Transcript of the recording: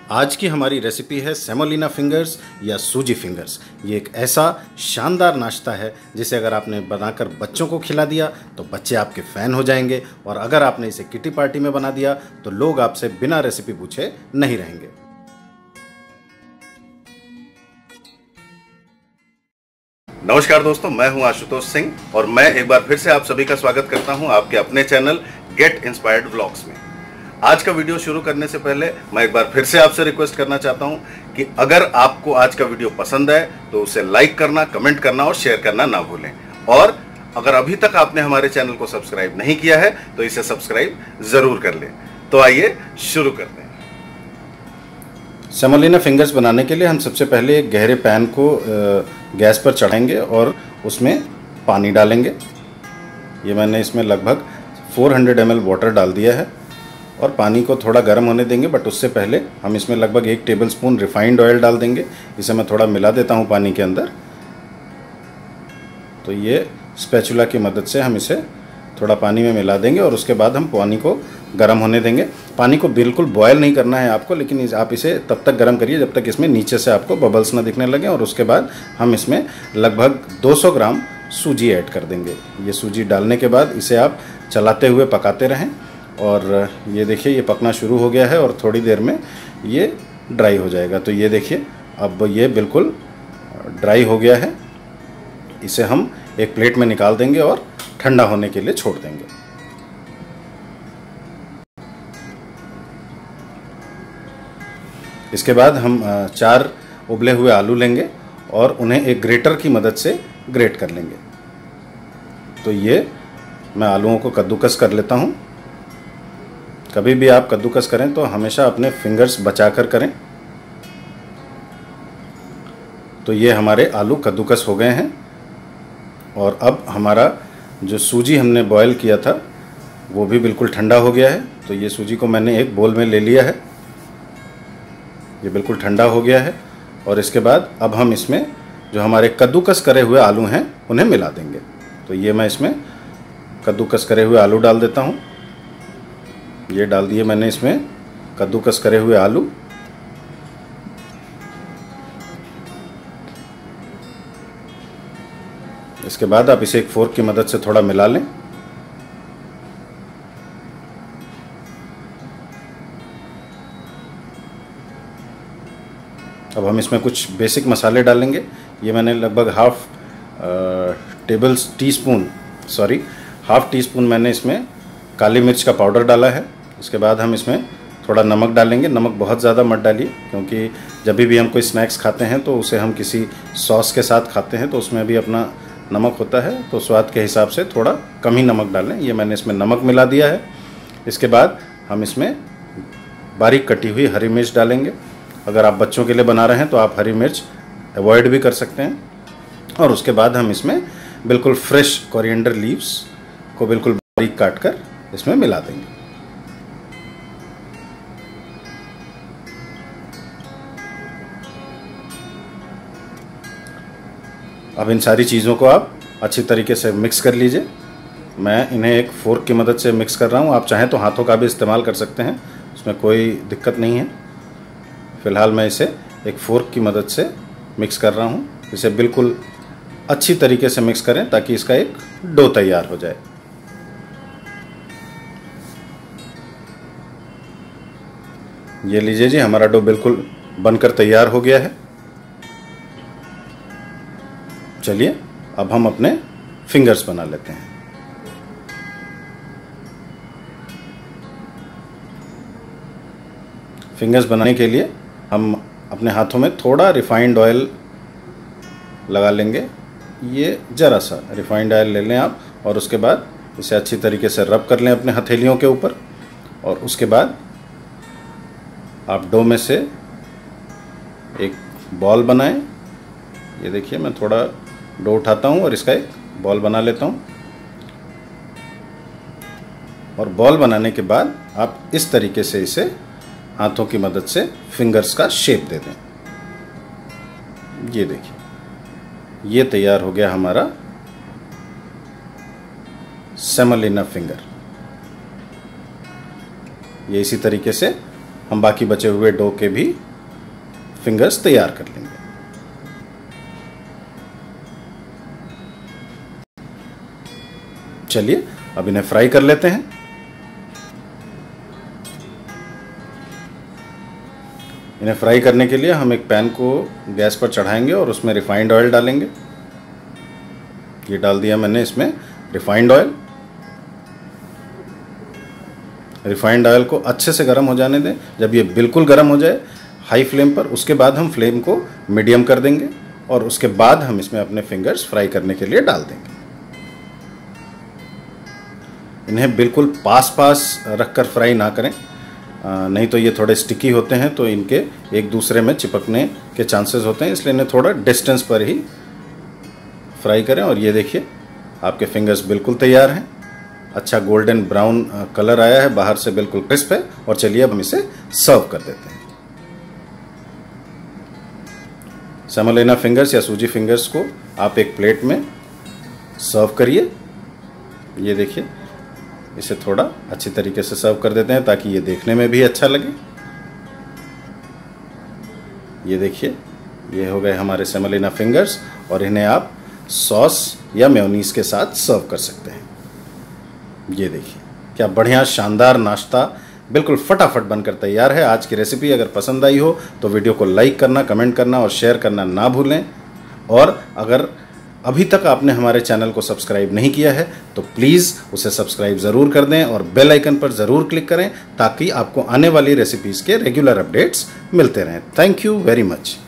आज की हमारी रेसिपी है सेमोलिना फिंगर्स या सूजी फिंगर्स। ये एक ऐसा शानदार नाश्ता है जिसे अगर आपने बनाकर बच्चों को खिला दिया तो बच्चे आपके फ़ैन हो जाएंगे, और अगर आपने इसे किटी पार्टी में बना दिया तो लोग आपसे बिना रेसिपी पूछे नहीं रहेंगे। नमस्कार दोस्तों, मैं हूं आशुतोष सिंह और मैं एक बार फिर से आप सभी का स्वागत करता हूं आपके अपने चैनल गेट इंस्पायर्ड व्लॉग्स में। आज का वीडियो शुरू करने से पहले मैं एक बार फिर से आपसे रिक्वेस्ट करना चाहता हूं कि अगर आपको आज का वीडियो पसंद है तो उसे लाइक करना, कमेंट करना और शेयर करना ना भूलें। और अगर अभी तक आपने हमारे चैनल को सब्सक्राइब नहीं किया है तो इसे सब्सक्राइब जरूर कर लें। तो आइए शुरू करते हैं। सेमोलिना फिंगर्स बनाने के लिए हम सबसे पहले एक गहरे पैन को गैस पर चढ़ाएंगे और उसमें पानी डालेंगे। ये मैंने इसमें लगभग 400 ml वाटर डाल दिया है और पानी को थोड़ा गर्म होने देंगे, बट उससे पहले हम इसमें लगभग 1 टेबलस्पून रिफाइंड ऑयल डाल देंगे। इसे मैं थोड़ा मिला देता हूँ पानी के अंदर। तो ये स्पैचुला की मदद से हम इसे थोड़ा पानी में मिला देंगे और उसके बाद हम पानी को गर्म होने देंगे। पानी को बिल्कुल बॉयल नहीं करना है आपको, लेकिन आप इसे तब तक गर्म करिए जब तक इसमें नीचे से आपको बबल्स ना दिखने लगे। और उसके बाद हम इसमें लगभग 200 ग्राम सूजी ऐड कर देंगे। ये सूजी डालने के बाद इसे आप चलाते हुए पकाते रहें। और ये देखिए ये पकना शुरू हो गया है और थोड़ी देर में ये ड्राई हो जाएगा। तो ये देखिए अब ये बिल्कुल ड्राई हो गया है। इसे हम एक प्लेट में निकाल देंगे और ठंडा होने के लिए छोड़ देंगे। इसके बाद हम 4 उबले हुए आलू लेंगे और उन्हें एक ग्रेटर की मदद से ग्रेट कर लेंगे। तो ये मैं आलूओं को कद्दूकस कर लेता हूँ। कभी भी आप कद्दूकस करें तो हमेशा अपने फिंगर्स बचाकर करें। तो ये हमारे आलू कद्दूकस हो गए हैं और अब हमारा जो सूजी हमने बॉयल किया था वो भी बिल्कुल ठंडा हो गया है। तो ये सूजी को मैंने एक बोल में ले लिया है। ये बिल्कुल ठंडा हो गया है और इसके बाद अब हम इसमें जो हमारे कद्दूकस करे हुए आलू हैं उन्हें मिला देंगे। तो ये मैं इसमें कद्दूकस करे हुए आलू डाल देता हूँ। ये डाल दिए मैंने इसमें कद्दूकस करे हुए आलू। इसके बाद आप इसे एक फोर्क की मदद से थोड़ा मिला लें। अब हम इसमें कुछ बेसिक मसाले डालेंगे। ये मैंने लगभग हाफ टी स्पून मैंने इसमें काली मिर्च का पाउडर डाला है। इसके बाद हम इसमें थोड़ा नमक डालेंगे। नमक बहुत ज़्यादा मत डालिए, क्योंकि जब भी हम कोई स्नैक्स खाते हैं तो उसे हम किसी सॉस के साथ खाते हैं तो उसमें भी अपना नमक होता है। तो स्वाद के हिसाब से थोड़ा कम ही नमक डालें। ये मैंने इसमें नमक मिला दिया है। इसके बाद हम इसमें बारीक कटी हुई हरी मिर्च डालेंगे। अगर आप बच्चों के लिए बना रहे हैं तो आप हरी मिर्च अवॉइड भी कर सकते हैं। और उसके बाद हम इसमें बिल्कुल फ्रेश कोरिएंडर लीव्स को बिल्कुल बारीक काट कर इसमें मिला देंगे। अब इन सारी चीज़ों को आप अच्छी तरीके से मिक्स कर लीजिए। मैं इन्हें एक फोर्क की मदद से मिक्स कर रहा हूँ। आप चाहें तो हाथों का भी इस्तेमाल कर सकते हैं, उसमें कोई दिक्कत नहीं है। फ़िलहाल मैं इसे एक फोर्क की मदद से मिक्स कर रहा हूँ। इसे बिल्कुल अच्छी तरीके से मिक्स करें ताकि इसका एक डो तैयार हो जाए। ये लीजिए जी, हमारा डो बिल्कुल बनकर तैयार हो गया है। चलिए अब हम अपने फिंगर्स बना लेते हैं। फिंगर्स बनाने के लिए हम अपने हाथों में थोड़ा रिफाइंड ऑयल लगा लेंगे। ये ज़रा सा रिफाइंड ऑयल ले लें आप और उसके बाद इसे अच्छी तरीके से रब कर लें अपने हथेलियों के ऊपर। और उसके बाद आप डो में से एक बॉल बनाएं। ये देखिए मैं थोड़ा डो उठाता हूँ और इसका एक बॉल बना लेता हूँ। और बॉल बनाने के बाद आप इस तरीके से इसे हाथों की मदद से फिंगर्स का शेप दे दें। ये देखिए ये तैयार हो गया हमारा सेमोलिना फिंगर। ये इसी तरीके से हम बाकी बचे हुए डो के भी फिंगर्स तैयार कर लेंगे। चलिए अब इन्हें फ्राई कर लेते हैं। इन्हें फ्राई करने के लिए हम एक पैन को गैस पर चढ़ाएंगे और उसमें रिफाइंड ऑयल डालेंगे। ये डाल दिया मैंने इसमें रिफाइंड ऑयल। रिफाइंड ऑयल को अच्छे से गर्म हो जाने दें। जब ये बिल्कुल गर्म हो जाए हाई फ्लेम पर, उसके बाद हम फ्लेम को मीडियम कर देंगे और उसके बाद हम इसमें अपने फिंगर्स फ्राई करने के लिए डाल देंगे। इन्हें बिल्कुल पास रखकर फ्राई ना करें, नहीं तो ये थोड़े स्टिकी होते हैं तो इनके एक दूसरे में चिपकने के चांसेस होते हैं, इसलिए इन्हें थोड़ा डिस्टेंस पर ही फ्राई करें। और ये देखिए आपके फिंगर्स बिल्कुल तैयार हैं। अच्छा गोल्डन ब्राउन कलर आया है, बाहर से बिल्कुल क्रिस्प है। और चलिए अब हम इसे सर्व कर देते हैं। सेमोलिना फिंगर्स या सूजी फिंगर्स को आप एक प्लेट में सर्व करिए। ये देखिए इसे थोड़ा अच्छी तरीके से सर्व कर देते हैं ताकि ये देखने में भी अच्छा लगे। ये देखिए ये हो गए हमारे सेमोलिना फिंगर्स और इन्हें आप सॉस या मेयोनीज के साथ सर्व कर सकते हैं। ये देखिए क्या बढ़िया शानदार नाश्ता बिल्कुल फटाफट बनकर तैयार है। आज की रेसिपी अगर पसंद आई हो तो वीडियो को लाइक करना, कमेंट करना और शेयर करना ना भूलें। और अगर अभी तक आपने हमारे चैनल को सब्सक्राइब नहीं किया है तो प्लीज़ उसे सब्सक्राइब ज़रूर कर दें और बेल आइकन पर ज़रूर क्लिक करें ताकि आपको आने वाली रेसिपीज़ के रेगुलर अपडेट्स मिलते रहें। Thank you very much.